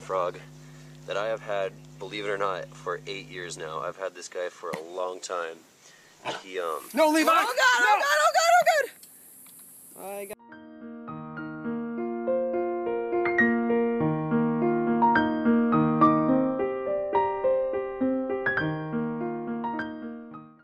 frog that I have had, believe it or not, for 8 years now. I've had this guy for a long time. He No, Levi! Oh God! Oh God! Oh God! Oh God! I got